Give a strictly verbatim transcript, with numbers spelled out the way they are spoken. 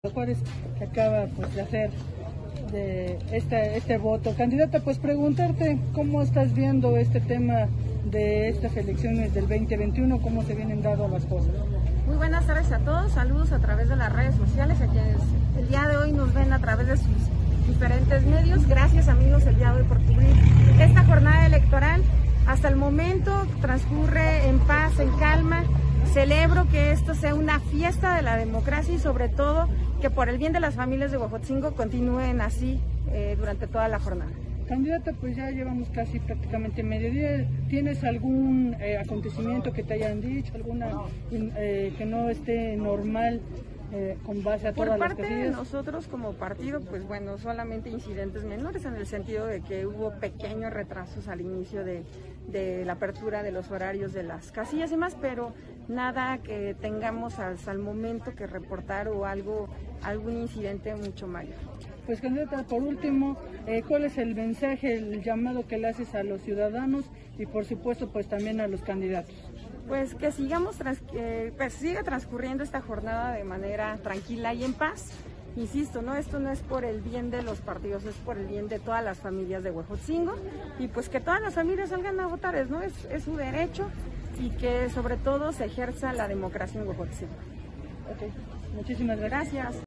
Juárez, que acaba pues de hacer de este, este voto. Candidata, pues preguntarte cómo estás viendo este tema de estas elecciones del veinte veintiuno, cómo se vienen dando las cosas. Muy buenas tardes a todos, saludos a través de las redes sociales, a quienes el día de hoy nos ven a través de sus diferentes medios. Gracias amigos el día de hoy por cubrir esta jornada electoral. Hasta el momento transcurre en paz, en calma. Celebro que esto sea una fiesta de la democracia y sobre todo que por el bien de las familias de Huejotzingo continúen así eh, durante toda la jornada. Candidata, pues ya llevamos casi prácticamente mediodía. ¿Tienes algún eh, acontecimiento que te hayan dicho, alguna eh, que no esté normal eh, con base a todas las casillas? Por parte de nosotros como partido, pues bueno, solamente incidentes menores en el sentido de que hubo pequeños retrasos al inicio de, de la apertura de los horarios de las casillas y más, pero nada que tengamos hasta el momento que reportar o algo, algún incidente mucho mayor. Pues candidata, por último, eh, ¿cuál es el mensaje, el llamado que le haces a los ciudadanos y por supuesto pues también a los candidatos? Pues que sigamos, trans, eh, pues siga transcurriendo esta jornada de manera tranquila y en paz. Insisto, no, esto no es por el bien de los partidos, es por el bien de todas las familias de Huejotzingo y pues que todas las familias salgan a votar, ¿no? es, es su derecho y que sobre todo se ejerza la democracia en Huejotzingo. Okay. Muchísimas gracias. Gracias.